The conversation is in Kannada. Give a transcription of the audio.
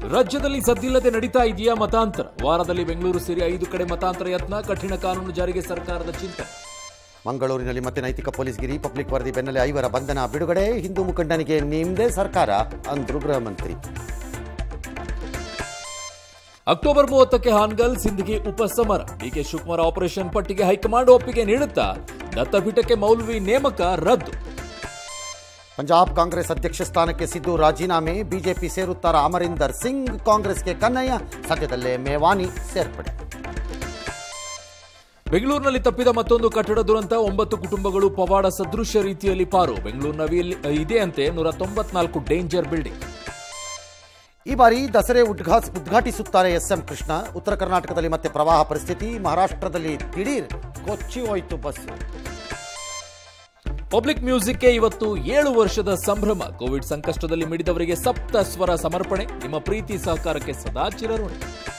ರಾಜ್ಯದಲ್ಲಿ ಸದ್ದಿಲ್ಲದೆ ನಡೀತಾ ಇದೆಯಾ ಮತಾಂತರ? ವಾರದಲ್ಲಿ ಬೆಂಗಳೂರು ಸೇರಿ 5 ಕಡೆ ಮತಾಂತರ ಯತ್ನ, ಕಠಿಣ ಕಾನೂನು ಜಾರಿಗೆ ಸರ್ಕಾರದ ಚಿಂತನೆ. ಮಂಗಳೂರಿನಲ್ಲಿ ಮತ್ತೆ ನೈತಿಕ ಪೊಲೀಸ್ಗಿರಿ, ಪಬ್ಲಿಕ್ ವರದಿ ಬೆನ್ನಲ್ಲೇ 5 ಬಂಧನ ಬಿಡುಗಡೆ, ಹಿಂದೂ ಮುಖಂಡನಿಗೆ ನಿಮ್ಮದೇ ಸರ್ಕಾರ ಅಂದ್ರು ಗೃಹ ಮಂತ್ರಿ. ಅಕ್ಟೋಬರ್ 30ಕ್ಕೆ ಹಾನಗಲ್ ಸಿಂಧಗಿ ಉಪಸಮರ, ಡಿಕೆ ಶಿವಕುಮಾರ್ ಆಪರೇಷನ್ ಪಟ್ಟಿಗೆ ಹೈಕಮಾಂಡ್ ಒಪ್ಪಿಗೆ ನೀಡುತ್ತಾ ದತ್ತಪೀಠಕ್ಕೆ ಮೌಲ್ವಿ ನೇಮಕ ರದ್ದು. ಪಂಜಾಬ್ ಕಾಂಗ್ರೆಸ್ ಅಧ್ಯಕ್ಷ ಸ್ಥಾನಕ್ಕೆ ಸಿದ್ದು ರಾಜೀನಾಮೆ, ಬಿಜೆಪಿ ಸೇರುತ್ತಾರ ಅಮರಿಂದರ್ ಸಿಂಗ್, ಕಾಂಗ್ರೆಸ್ಗೆ ಕನ್ನಯ್ಯ, ಸದ್ಯದಲ್ಲೇ ಮೇವಾನಿ ಸೇರ್ಪಡೆ. ಬೆಂಗಳೂರಿನಲ್ಲಿ ತಪ್ಪಿದ ಮತ್ತೊಂದು ಕಟ್ಟಡ ದುರಂತ, 9 ಕುಟುಂಬಗಳು ಪವಾಡ ಸದೃಶ್ಯ ರೀತಿಯಲ್ಲಿ ಪಾರು. ಬೆಂಗಳೂರಿನಲ್ಲಿ ಇದೆಯಂತೆ 194 ಡೇಂಜರ್ ಬಿಲ್ಡಿಂಗ್. ಈ ಬಾರಿ ದಸರೆ ಉದ್ಘಾಟಿಸುತ್ತಾರೆ ಎಸ್ಎಂ ಕೃಷ್ಣ. ಉತ್ತರ ಕರ್ನಾಟಕದಲ್ಲಿ ಮತ್ತೆ ಪ್ರವಾಹ ಪರಿಸ್ಥಿತಿ, ಮಹಾರಾಷ್ಟ್ರದಲ್ಲಿ ದಿಢೀರ್ ಕೊಚ್ಚಿ ಹೋಯಿತು ಬಸ್. ಪಬ್ಲಿಕ್ ಮ್ಯೂಸಿಕ್ಗೆ ಇವತ್ತು 7 ವರ್ಷದ ಸಂಭ್ರಮ. ಕೋವಿಡ್ ಸಂಕಷ್ಟದಲ್ಲಿ ಮಿಡಿದವರಿಗೆ ಸಪ್ತ ಸ್ವರ ಸಮರ್ಪಣೆ. ನಿಮ್ಮ ಪ್ರೀತಿ ಸಹಕಾರಕ್ಕೆ ಸದಾ ಚಿರಋಣಿ.